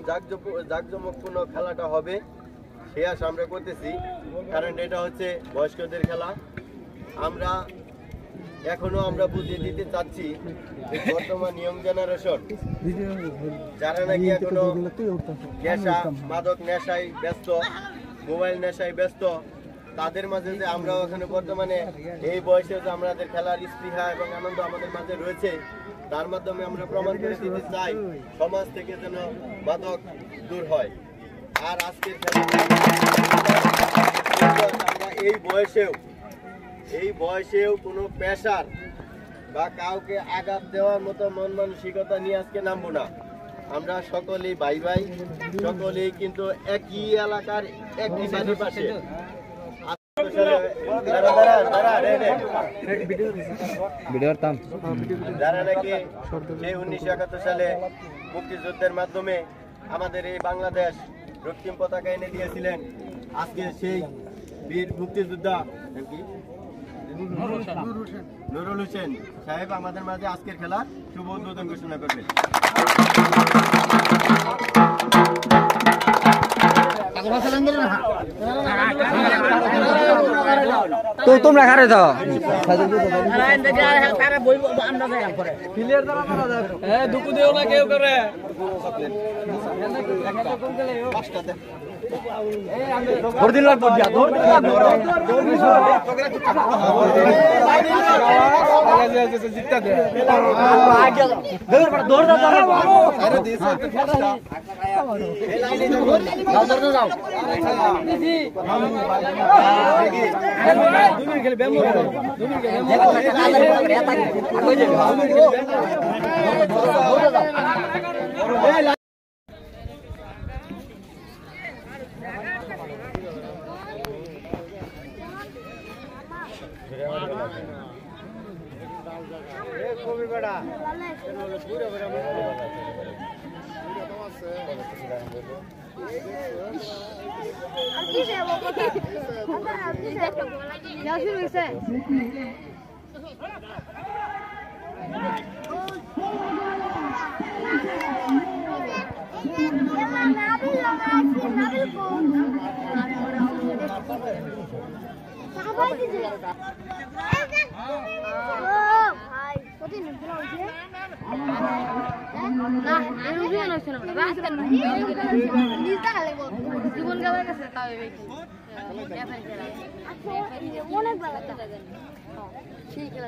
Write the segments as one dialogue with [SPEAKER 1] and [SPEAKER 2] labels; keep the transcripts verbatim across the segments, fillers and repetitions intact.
[SPEAKER 1] জাঁকজমকপূর্ণ খেলাটা হবে সে আশা আমরা করতেছি, কারণ এটা হচ্ছে বয়স্কদের খেলা। আমরা এখনো আমরা বুঝিয়ে দিতে চাচ্ছি বর্তমান ইয়ং জেনারেশন যারা নাকি এখনো নেশা মাদক নেশায় ব্যস্ত, মোবাইল নেশায় ব্যস্ত, তাদের মাঝে যে আমরাও এখানে বর্তমানে এই বয়সে যে আমাদের খেলার স্পৃহা এবং আনন্দ আমাদের মাঝে রয়েছে, তার মাধ্যমে আমরা প্রমাণ করে দিতে চাই সমাজ থেকে যেন মাদক দূর হয়। আর আজকের খেলা আমরা এই বয়সেও এই বয়সেও কোনো প্রেশার বা কাউকে আঘাত দেওয়ার মতো মন মানসিকতা নিয়ে আজকে নামবো না। আমরা সকলেই ভাই ভাই, সকলেই কিন্তু একই এলাকার একই বাড়ির পাশে। যারা নাকি সেই উনিশশো একাত্তর সালে মুক্তিযুদ্ধের মাধ্যমে আমাদের এই বাংলাদেশ রক্তিম পতাকা এনে দিয়েছিলেন, আজকে সেই বীর মুক্তিযোদ্ধা নুরুল হোসেন সাহেব আমাদের মাঝে আজকের খেলার শুভ উদ্বোধন ঘোষণা করবেন।
[SPEAKER 2] তো তোমরা খারে দাও দুঃখ দেও না কেউ করে দিন লাগবো জিততে দে দৌড় দাও খুবই বড়া জীবন গাওয়ার কাছে অনেক ভালো সেই খেলা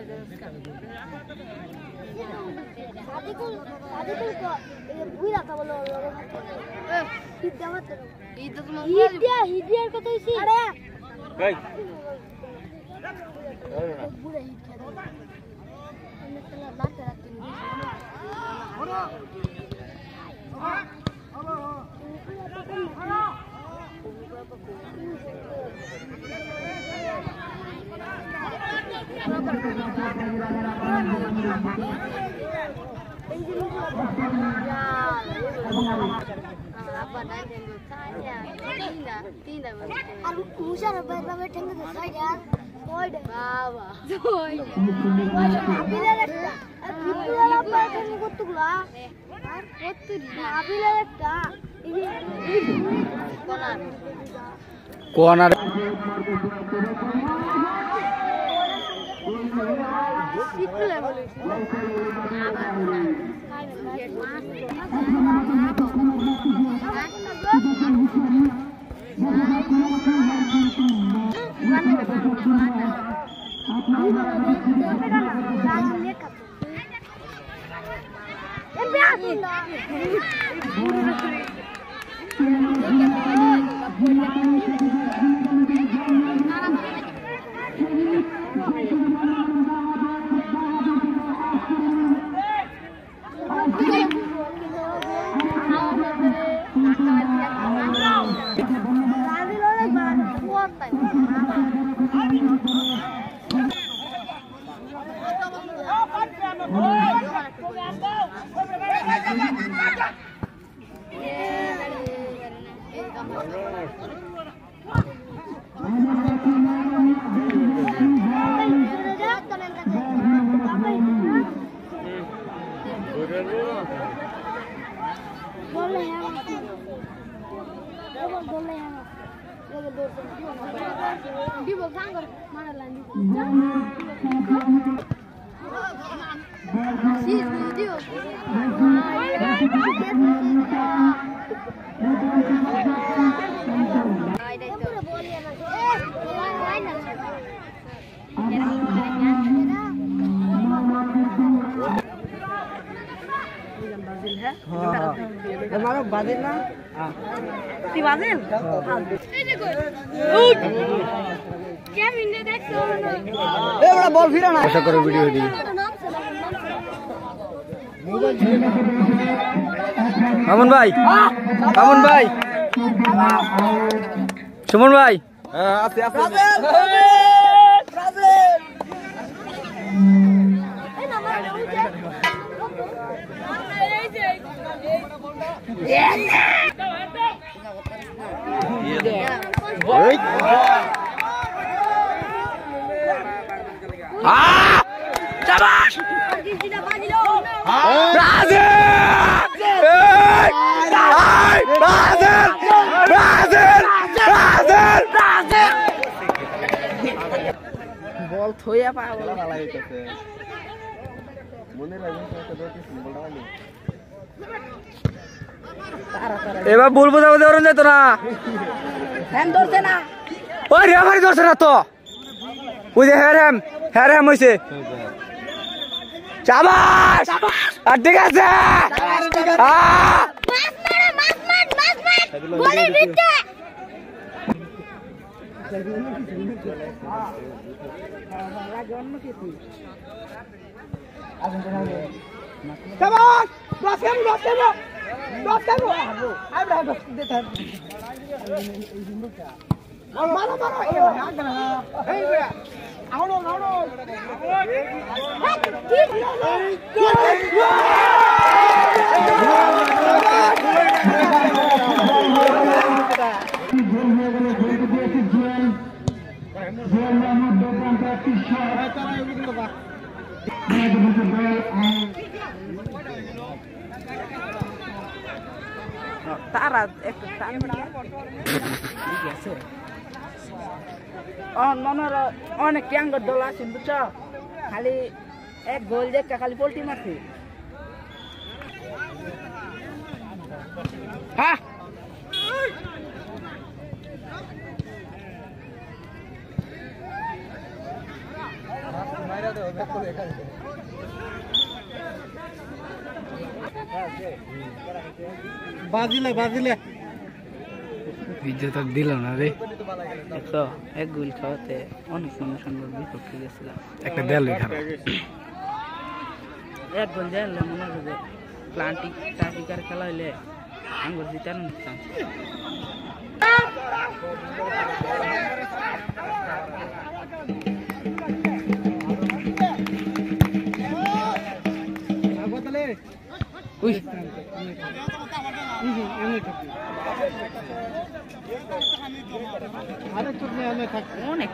[SPEAKER 2] কোনার
[SPEAKER 3] Boleh ya.
[SPEAKER 2] দিব ভাঙর মারা লানি সিস দিও আইডাই তো বলি না এ আই না बाजिल है हमारा बाजिल ना ती बाजिल এই দেখো क्या मिनट देखছো ए बड़ा बॉल फिरा ना ऐसा करो वीडियो दी মামুন ভাই মামুন ভাই সুমন ভাই হ্যাঁ আছে আছে ব্রাজিল এই না মার বল থইয়া পা বল ভালো হইতেছে মনে লাগে একটা দোটি বলটা মানে তারা তারা এবার বল বোঝাবো দেওরন যেত না হ্যাম ধরছে না ওই রে আমারই ধরছে না তো ওই যে হ্যাঁ হ্যাম হ্যাঁ হ্যাম হইছে শাবাশ আর ঠিক আছে মাছ মার মাছ মার মাছ মার বলের ভিতরে শাবাশ বাস কেন বাস কেন বাস কেন আমরা বাস দিতে মারো মারো এই বেয়া আউনো আউনো তারা একটু টান ঠিক আছে অন মনের অনেক ট্যাঙ্গর দল আছেন বুঝছ খালি এক গোল দেখতে খালি পোল্টি মারছে হ্যাঁ বাজিলে বাজিলে ভিডিও তো দিল না রে তো এক গোল খাওয়াতে অনেক সুন্দর বিপক্ষে গেছিলাম একটা দেয়াল খারাপ এক গোল দেয়ালে মনে হয় যে প্লান্টিক টাটিকার খেলা হইলে আঙ্গুর জিতার চান্স উই অনেক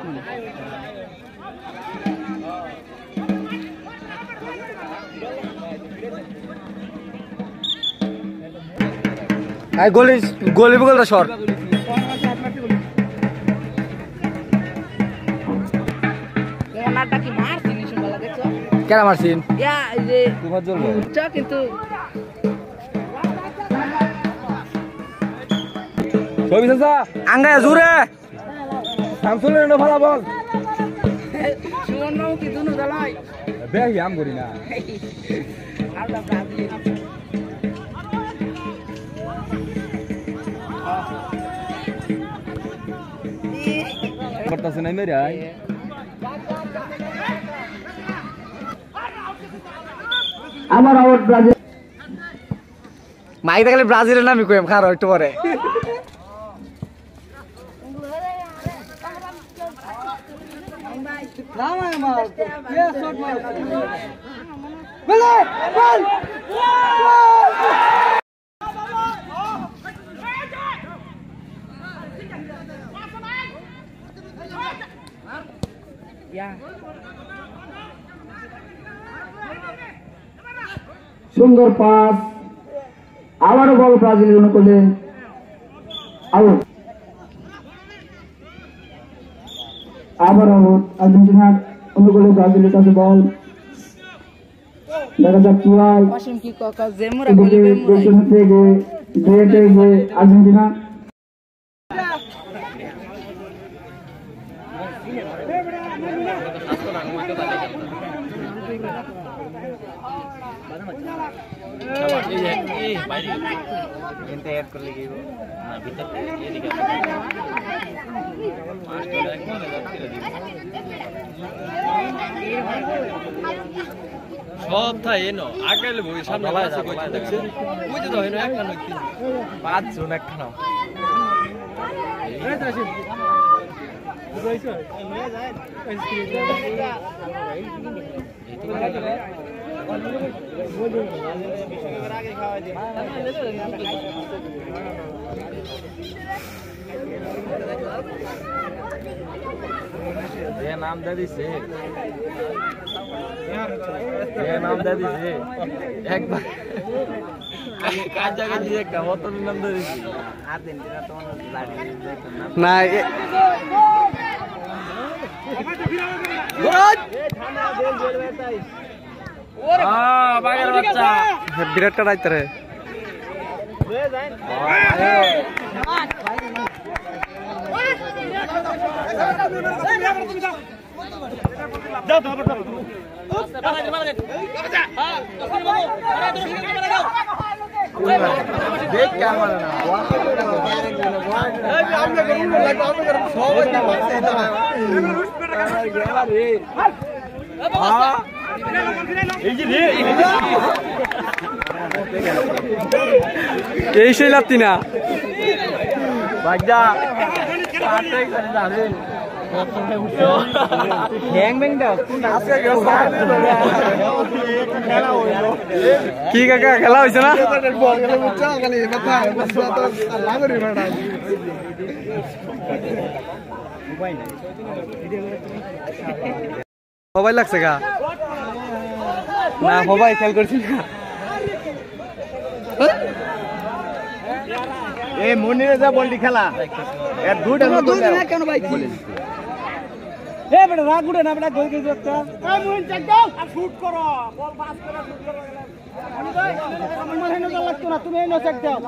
[SPEAKER 2] গোলি গোলি বগলটা শর্ট কেন মারছিন কিন্তু আঙ্গায় জুড়ে শামসুলের ভালো বল সুবর্ণ কি দুনো দলাই বেহি আম করি না আমরা ব্রাজিল করতেছ না মেরে আই আমার আউট ব্রাজিল মাইক দেখলে ব্রাজিলের নামই কইম খারো একটু পরে সুন্দর পাস আবারও বল ব্রাজিলের অনুকূলে আউট
[SPEAKER 3] আবারও আর্জেন্টিনার অনুকূলে ব্রাজিলের কাছে বল দেখা যাক কি হয়
[SPEAKER 2] অসীম কি কাকা জেমুরা বলে
[SPEAKER 3] আর্জেন্টিনা
[SPEAKER 4] সব থাই এনো আগে বই সামনে আছে কই দেখছে বুঝতে তো হইনো একটা নয় কি পাঁচ জন একখানা এই আসেন বুঝাইছো নিয়ে যায় আগে খাওয়া দিই ये नाम दे दीजिए ये नाम दे दीजिए एक बार का जगह दिए का वो तो नाम दे दीजिए आर्जेंटीना तो
[SPEAKER 2] না
[SPEAKER 4] हां बागेर बच्चा
[SPEAKER 2] বিরাট কাটাইতে রে
[SPEAKER 4] যাও তো আবার দেখ কেমন না আমরা করব লাগবে আমরা করব সবাই পাশে এটা গেলা রে হ্যাঁ এই যে রে
[SPEAKER 2] এই সেই লাত্তি না
[SPEAKER 4] বাগদা কাটে করে যাবে হ্যাং ব্যাং দাও আজকে খেলা হইলো
[SPEAKER 2] কি কাকা খেলা হইছে না
[SPEAKER 4] বল গেল বুঝছো খালি মাথা বসবা তো লাগরি বেটা মোবাইল
[SPEAKER 2] সবাই লাগছে গা না সবাই খেল করছি না
[SPEAKER 4] এই মনিরে যা বলটি খেলা এর দুইটা
[SPEAKER 2] দুই না কেন ভাই
[SPEAKER 4] এ বেটা রাগ উড়ে না বেটা কই কই একটা এই মইন চেক দাও আর শুট করো বল পাস করো শুট করো আমি ভাই আমার হেন দা লাগতো না তুমি এনো চেক দাও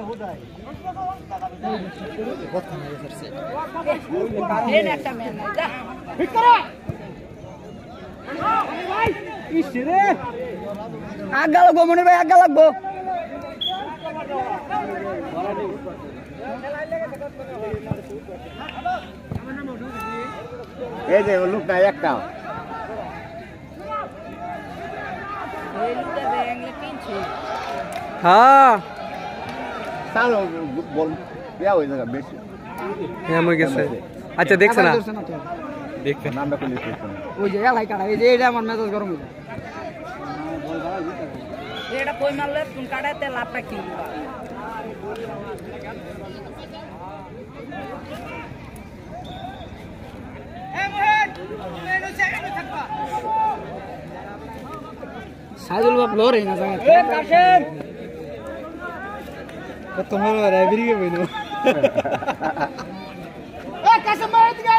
[SPEAKER 2] এন একটা ম্যান যা
[SPEAKER 4] ঠিক করো ভাই ইস রে
[SPEAKER 2] আগা লাগবো মনির ভাই আগা লাগবো
[SPEAKER 4] এই যে লোক না একটা
[SPEAKER 2] হ্যাঁ
[SPEAKER 4] সালো বল দেয়া হই জায়গা বেশি
[SPEAKER 2] হ্যাঁ মই গেছে আচ্ছা দেখছ না
[SPEAKER 4] দেখতে নামটা কোন লিখছ
[SPEAKER 2] ওই যে এলাই কাটা এই যে এটা আমার মেজাজ গরম হইছে এটা কই মারলে কোন কাটাতে লাভটা কি সাজুল বাপ লোর এই না জায়গা এ কাশেম কত তোমার রাইব্রেরি কে বইনো এ কাশেম মার দিকে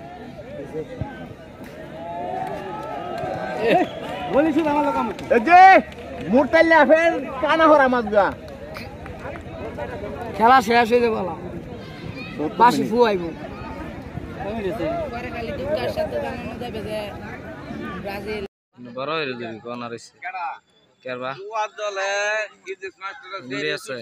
[SPEAKER 2] এ বলিস আমার লোক আমার
[SPEAKER 4] এই যে মুরতাইলা ফের কানা হরা মাগা
[SPEAKER 2] খেলা শেষ হয়ে যাবে বলা পাশে ফু আইবো পরে খালি দুটার সাথে জানানো যাবে যে ব্রাজিল বড় হইরে দিবি কোন আর আছে কেরবা ওয়া দলে ইজিস মাস্টার ঘুরে আছে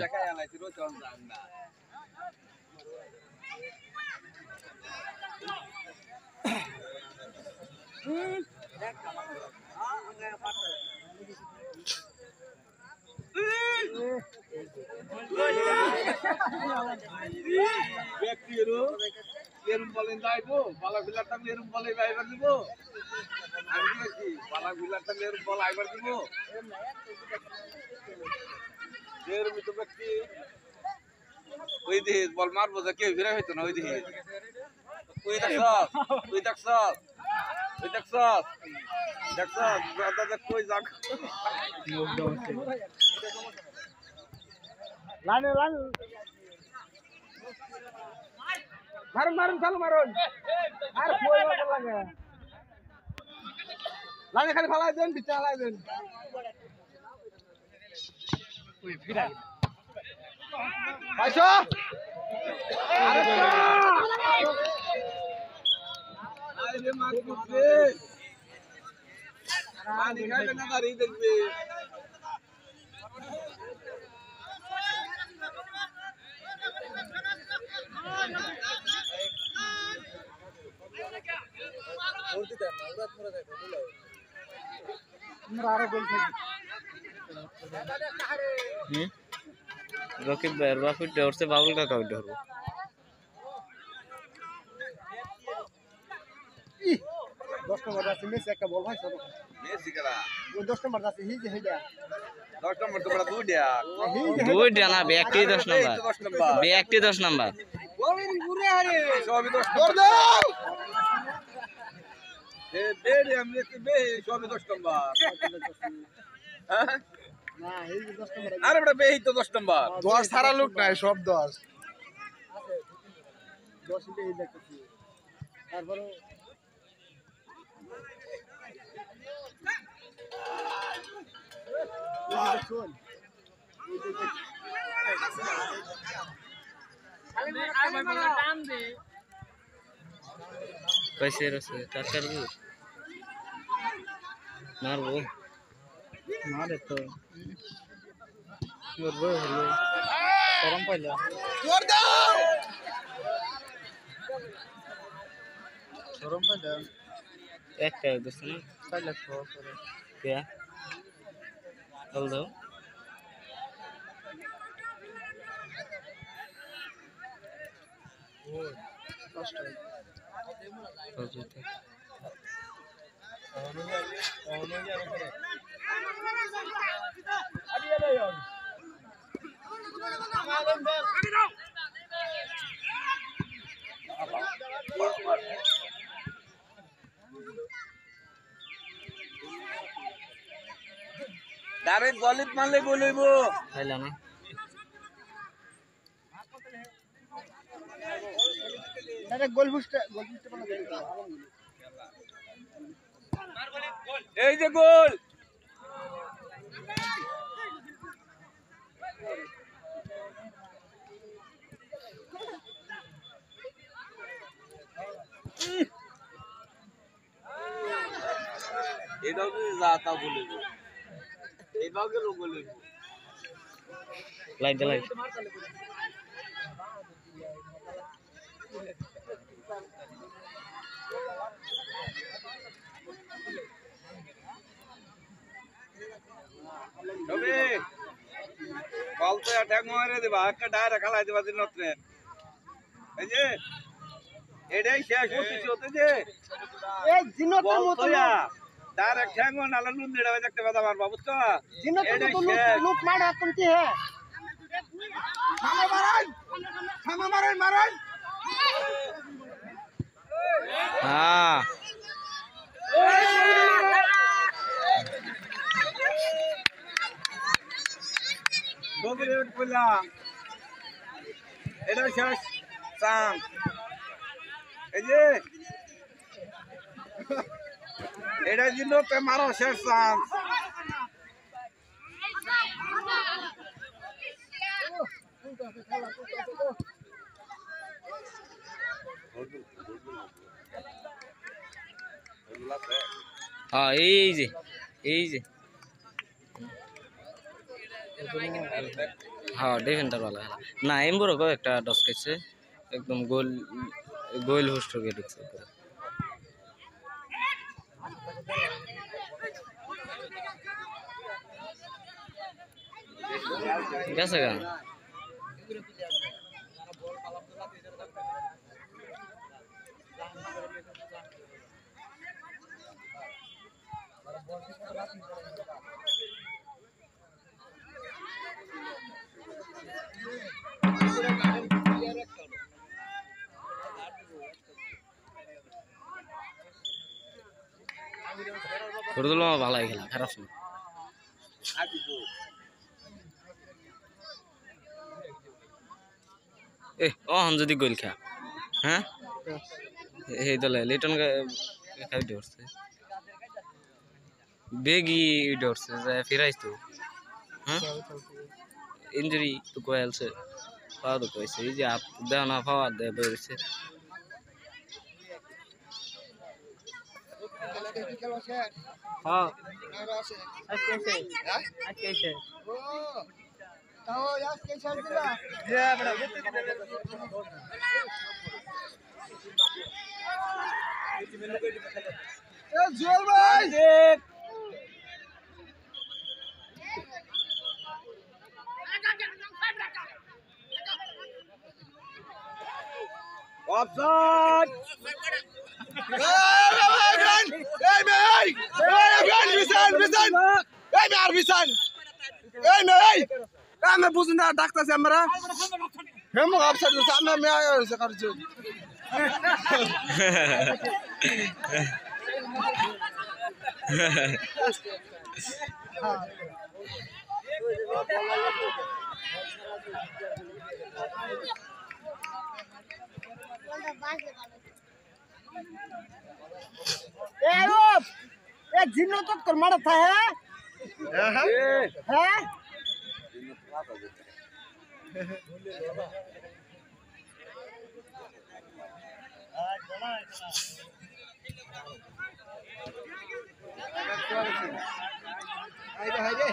[SPEAKER 4] ব্যক্তিরও এরম বলেন যাইবো বালা বিলার টাকলে এরম বলে আইবার দিব আমি কি বালা বিলার টাকলে এরম বল আইবার দিব এরম তো ব্যক্তি ওই দিকে বল মারবো যে কেউ ফিরে হইতো না ওই দিকে ওই দেখছ ওই দেখছ ওই দেখছ দেখছ দাদা কই যাক লাইনে লাইন মারুন মারুন চালু মারুন লাগে খালি ফালাই দেন বিচা ফালাই দেন পাইছো আরে আরে মার করতে পানি খাইবে না গাড়ি দেখবে
[SPEAKER 2] रकीब भाई और फिर डोर से बाबुल का काउंट हो
[SPEAKER 1] দশ নম্বর আছে মেসি একটা বল ভাই সব
[SPEAKER 4] মেসি করা
[SPEAKER 1] ওই দশ নম্বর আছে হি যে হেডা
[SPEAKER 4] দশ নম্বর তো বড় দুইটা
[SPEAKER 2] দুই ডানা ব্যক্তি দশ নাম্বার
[SPEAKER 4] দশ নম্বর
[SPEAKER 2] ব্যক্তি দশ নাম্বার
[SPEAKER 4] গোলিন ঘুরে আরে সবই দশ নম্বর দাও এ বেরে আমি কি বে সবই দশ নম্বর হ্যাঁ
[SPEAKER 1] না এই যে দশ নম্বর
[SPEAKER 4] আরে বড় বে তো দশ নম্বর
[SPEAKER 5] দশ সারা লোক নাই সব দশ
[SPEAKER 1] আছে দশ ইতে এই দেখতেছি তারপরে শুন
[SPEAKER 2] कैसे रसे कर कर दो मार वो मारे तो मोर वो हेलो गरम पहला
[SPEAKER 5] জোর দাও
[SPEAKER 2] गरम पहला एक का दोस्त ना पहला तो क्या चल दो
[SPEAKER 5] কষ্ট
[SPEAKER 2] हो जाते
[SPEAKER 4] ডাইরেক্ট গলিত মারলে গোল হইব
[SPEAKER 2] पहला ना
[SPEAKER 1] direct goal boost goal boost বানা দেন
[SPEAKER 4] এই যে গোল এটাও যদি যা তা বলে দেব এটাও গেল বলে দেব
[SPEAKER 2] लाइट लाइट
[SPEAKER 4] তবে বল তো অ্যাটাক মারে দিবা একটা ডাইরেক্ট খেলাই দিবা দিন নত্রে এই যে এটাই শেষ হতেছে হতে যে
[SPEAKER 1] এই জিনত
[SPEAKER 4] বল
[SPEAKER 1] মতো
[SPEAKER 4] তো ডাইরেক্ট ঠ্যাং নালা নুন দেড়া দেখতে পাতা মারবা বুঝছো
[SPEAKER 1] জিনত
[SPEAKER 4] এটাই
[SPEAKER 1] মতো
[SPEAKER 4] শেষ
[SPEAKER 1] লুক মারা তুমি কি হে
[SPEAKER 5] থামা মারাই থামা মারাই মারাই
[SPEAKER 2] हाँ
[SPEAKER 4] বগরে উঠ পড়লা এটা শেষ সাম এই যে এটা জিনো তে মারো শেষ সাম
[SPEAKER 2] हाँ এই এই যে हाँ डिफेंडर वाला है ना एम्बुरो को एक डस कैसे एकदम गोल गोल होस्ट हो गया दिख सकता है कैसे का করদুলো ভালোই খেলা খারাপ না এ ও হন যদি গোল খা হ্যাঁ এই দলে লিটন খাই ধরছে বেগি ধরছে যে ফিরাইস তো হ্যাঁ ইঞ্জুরি তো কয়েলছে পাওয়া তো কইছে এই যে আপ দেও না পাওয়া দে বেরছে হ্যাঁ আজকে আছে আজকে আছে
[SPEAKER 5] ও তাও আজকে ছেড়ে দিলা
[SPEAKER 2] যে বড়
[SPEAKER 5] এ জুয়েল ভাই
[SPEAKER 2] দেখ
[SPEAKER 4] অফসাইড
[SPEAKER 5] এই ভাই এই ভাই বিশাল বিশাল এই ভাই বিশাল এই নাই আমি বুঝুন না ডাক্তারছে আমরা হেম অফসাইড সামনে মে আয়া হইছে করছে
[SPEAKER 6] ए रूप ए जिन्नो तो कर मारा था है हैं
[SPEAKER 5] হাইরে হাইরে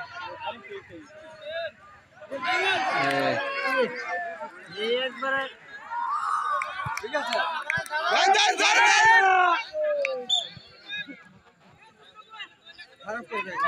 [SPEAKER 6] एक बार
[SPEAKER 5] ঠিক আছে ভাই যান যান খারাপ করে দেয়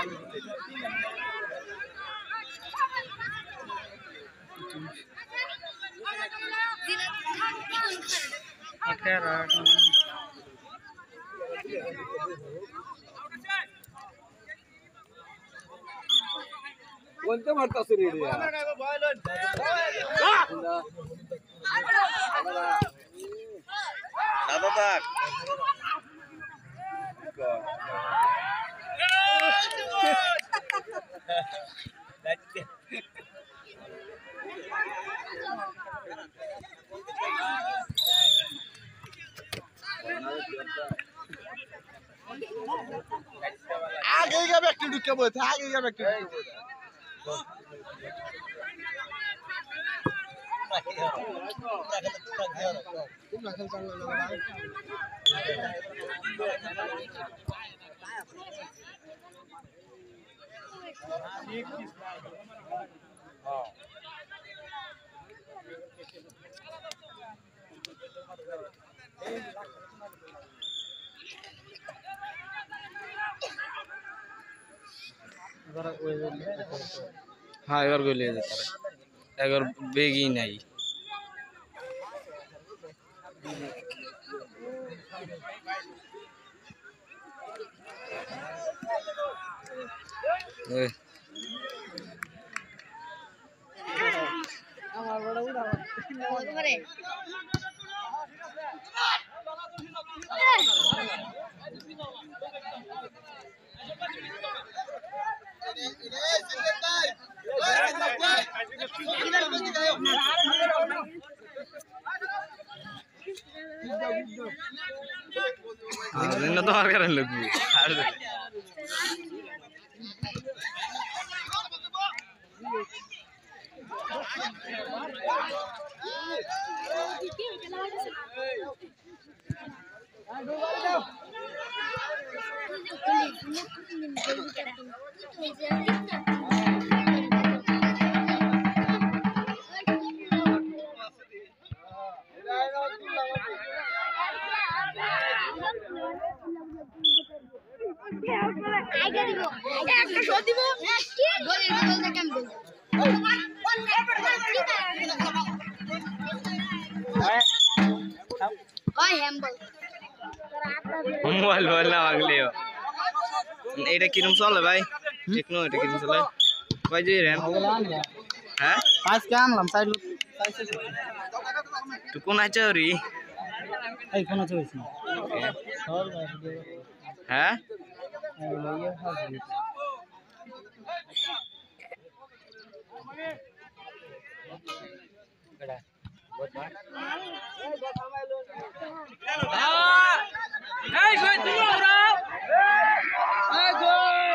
[SPEAKER 4] কোনতে মারতাছ রে রে দাদা দাদা
[SPEAKER 5] আগে যাবে একটু ঢুকে বলতে আগে যাবে একটু
[SPEAKER 2] हाँ एबार गोल ले जाता है एबार बेगी नहीं ए हाँ तो मार कर लोग
[SPEAKER 7] একটা শট দিব গোলের গোলটা কেমন ওই হ্যাম্বল
[SPEAKER 2] মোবাইল মোবাইল না মাগলে এটা কিরম চলে ভাই টেকনো এটা কিরম চলে কয় জি র‍্যাম হ্যাঁ
[SPEAKER 6] पास क्या आनलाम साइड
[SPEAKER 2] তো কোন আছে রে
[SPEAKER 6] এই কোন আছে হইছে
[SPEAKER 2] হ্যাঁ এই শোন তুমি ওরাও এই গোল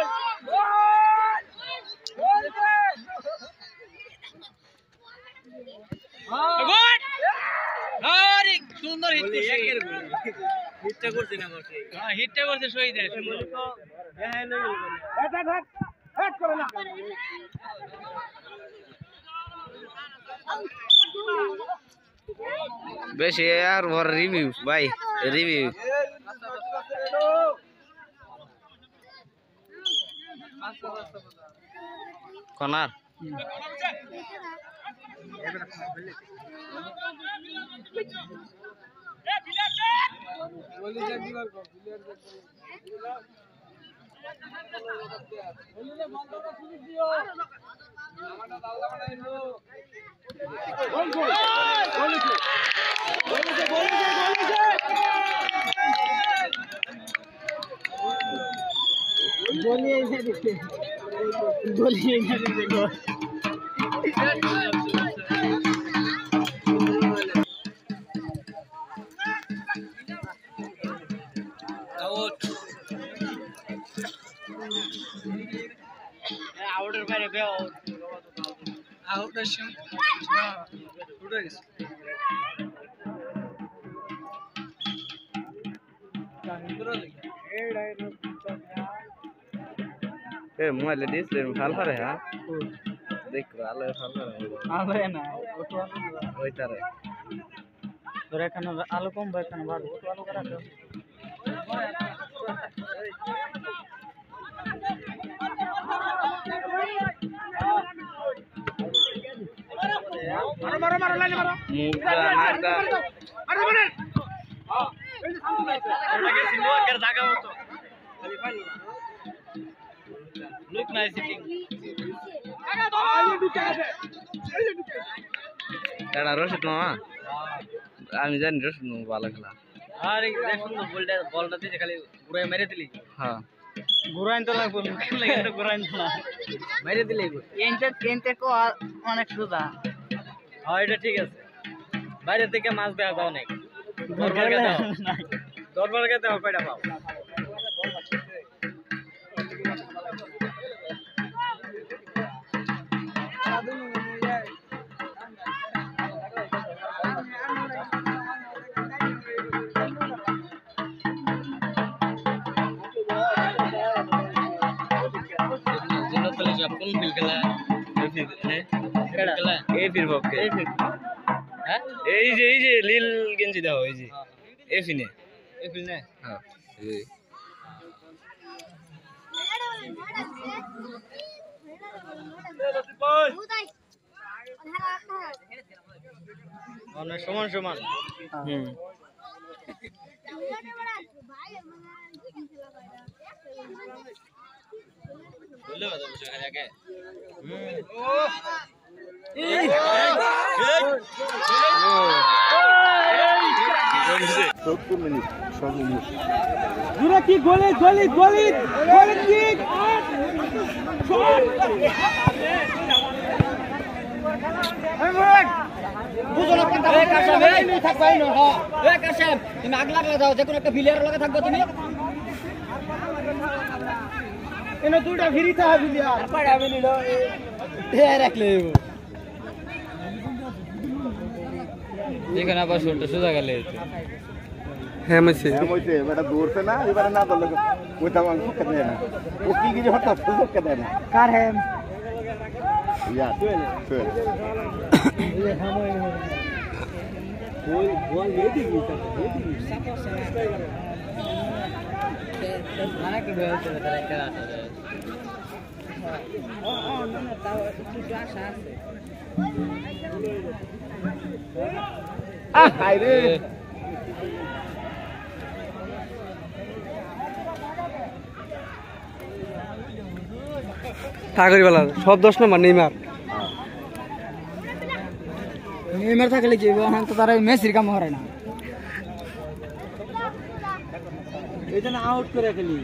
[SPEAKER 2] গোল আরে সুন্দর হিট করছে হিটটা করছে না করছে হ্যাঁ হিটটা করছে শহীদ আছে এটা ঢাক হেড করে না বেশি আর ওর রিভিউ ভাই রিভিউ কর্নার बोलिए बोलिए देखो आउट आउटर বাইরে বে আউট আসছে উড়ে গেছে ए मोबाइल डिस्प्ले में फाल फारे हां देख आले फाल फारे आले ना ओटो ওই তারে তোর এখানে আলো কম ভাই এখানে বাড় ওটো আলো করা তো মারো মারো মারো লাইনে মারো মুগা মারদা মারো মারো हां এই যে সামনে আছে ওটাকে সিলভার এর জায়গা মতো খালি ফাইল না লুক নাইস সিটিং এটা রশিদ মামা আমি জানি রশিদ মামা ভালো খেলা আরে দেখুন তো বলটা বলটা দিতে খালি ঘুরায় মেরে দিলি হ্যাঁ ঘুরাইন তো লাগবে মুখে লাগে তো ঘুরাইন না মেরে দিলি এনতে এনতে কো অনেক সোজা হ্যাঁ এটা ঠিক আছে বাইরে থেকে মাছ দেওয়া দাও নাই দরবার কে দাও দরবার কে দাও কয়টা পাও কোন ফিল খেলা এই ফিল খেলা এই ফিল বকে হ্যাঁ এই যে এই যে লীল গেঞ্জি দাও এই যে এই ফিনে এই ফিল না হ্যাঁ এই অনেক সমান সমান হুম বললে বাবা বসে এখানে আগে
[SPEAKER 5] সত্তর মিনিট সর্বমোট
[SPEAKER 6] জুরা কি গোলে গোলি গোলি গোলি কিক বুঝো না কোনটা এ কাশেম এই থাকবাই না হ্যাঁ এ কাশেম তুমি আগ লাগলা যাও যে কোন একটা ভিলিয়ার লগে থাকবে তুমি এনে দুইটা ভিরিতে হবে ভিলিয়ার পাড়াবে নিলো এ রাখলে এখানে আবার শুনতে সোজা গেলে হ্যাঁ মইছে
[SPEAKER 5] হ্যাঁ মইছে বেটা দৌড়ছে না এবারে না দৌড়লে ওইটা আমি পক্ষে দেয় না ও কি কি হঠাৎ পক্ষে দেয় না
[SPEAKER 6] কার হ্যাম
[SPEAKER 5] ইয়া সুয়েল
[SPEAKER 6] ये हम गोल गोल ये दी गई था ये दी माना के गोल चला था करा था हां हां ना ना ता একটু আশা আছে আ হাই রে ঠাকুরবালা সব দশ নম্বর নেইমার নেইমার থাকলে কি এখন তো তারা মেসির কাম হয় না এইজন্য আউট করে খেলি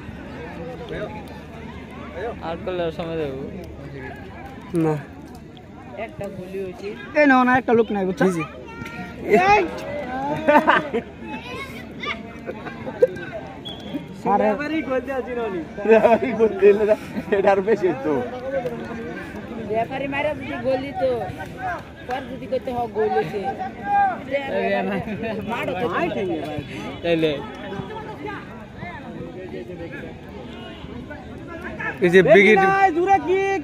[SPEAKER 6] আউট করলে সময় দেব না একটা গোলি হইছে এই না না একটা লোক নাই বুঝছিস
[SPEAKER 2] রেফারি মারা যদি গোল দিত পর যদি কইতে হোক গোল হইছে মারো তো
[SPEAKER 6] তাইলে এই যে ব্রিগেড দূরে কিক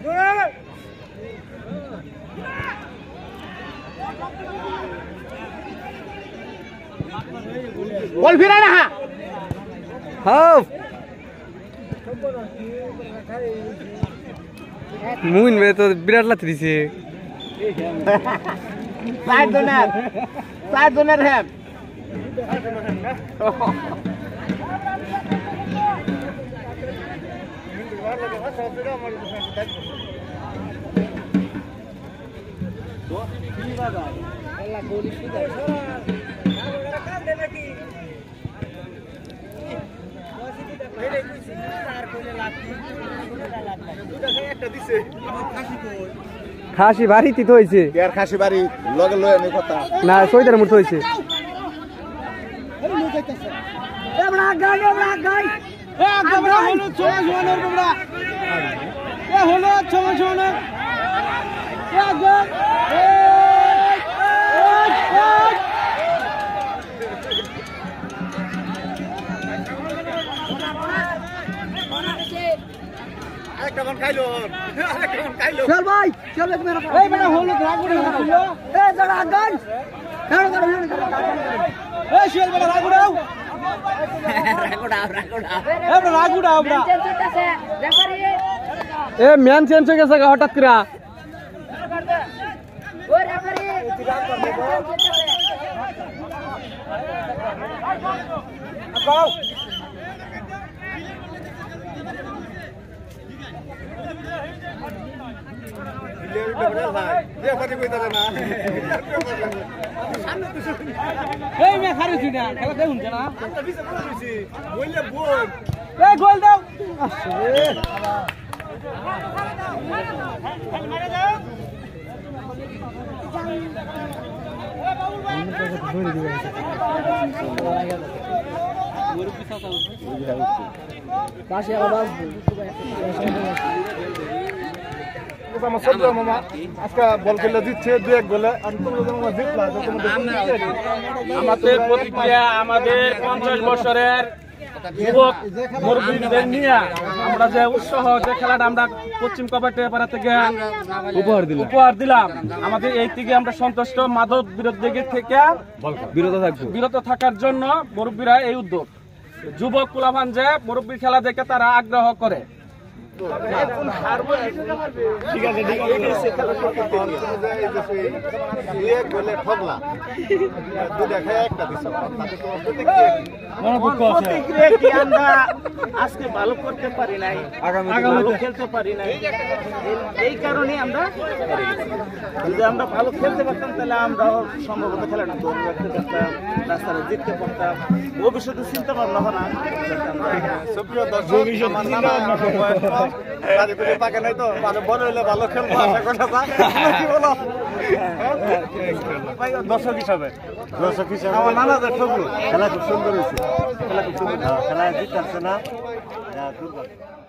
[SPEAKER 6] বল ফিরা না হাফ মুমিন মে তো বিরাট লাথি দিছে
[SPEAKER 2] সাইড ডোনার সাইড ডোনার হ্যাঁ
[SPEAKER 6] খাসি বাড়ি তিত হইছে
[SPEAKER 1] আর খাসি বাড়ি লগে লয়ে নে কথা
[SPEAKER 6] না সইদার মূর্তি হইছে
[SPEAKER 2] এবড়া গাই এবড়া গাই এ গবড়া হলো ছয় জনের গবড়া এ হলো ছয় জনের এ গল এ
[SPEAKER 5] একটা মান খাইলো একটা মান খাইলো
[SPEAKER 2] চল ভাই চল এক মেরা এই বড় হলো রাগুড়া হলো এ জড়া গাই কারো কারো এ শিয়াল বড় রাগুড়া রাগুড়া রাগুড়া এ বড় রাগুড়া বড় রেফারি
[SPEAKER 6] এ ম্যান চেঞ্জ হয়ে গেছে হঠাৎ করে
[SPEAKER 2] ও রেফারি আগাও এই মে খারি তুই না খেলা দেখুন না এই গোল দাও পাশে আবার
[SPEAKER 5] আজকে বল খেলে দিচ্ছে দু এক গোলে
[SPEAKER 8] আমাদের প্রতিক্রিয়া আমাদের পঞ্চাশ বছরের যুবক মুরব্বীদের নিয়ে আমরা যে উৎসাহ যে খেলাটা আমরা পশ্চিম কবাডি পাড়া থেকে উপহার দিলাম উপহার দিলাম আমাদের এই থেকে আমরা সন্তুষ্ট মাদক বিরোধী থেকে বিরত থাকবো বিরত থাকার জন্য মুরব্বীরা এই উদ্যোগ যুবক কুলাভান যে মুরব্বীর খেলা দেখে তারা আগ্রহ করে
[SPEAKER 1] ঠিক আছে ঠিক আছে দুই এক গোলে ঠকলা দুই দেখা একটা দিছো
[SPEAKER 8] প্রতিক্রিয়া কি আমরা আজকে ভালো করতে পারি নাই আগামী ভালো খেলতে পারি নাই এই কারণে আমরা যদি আমরা ভালো খেলতে পারতাম তাহলে আমরা সম্ভবত খেলাটা ধরে রাখতে পারতাম রাস্তায় জিততে পারতাম ভবিষ্যতে চিন্তা ভাবনা হয় না
[SPEAKER 1] সুপ্রিয় দর্শক আমার নাম আরে করে পাকে নাই তো মানে বড় হইলে ভালো খেলবো আশা করা যায় কি বলো ভাই দর্শক হিসাবে দর্শক হিসাবে আমার নানা যে ঠকলো খেলা খুব সুন্দর হয়েছে খেলা খুব সুন্দর খেলা জিতছে না দুর্বল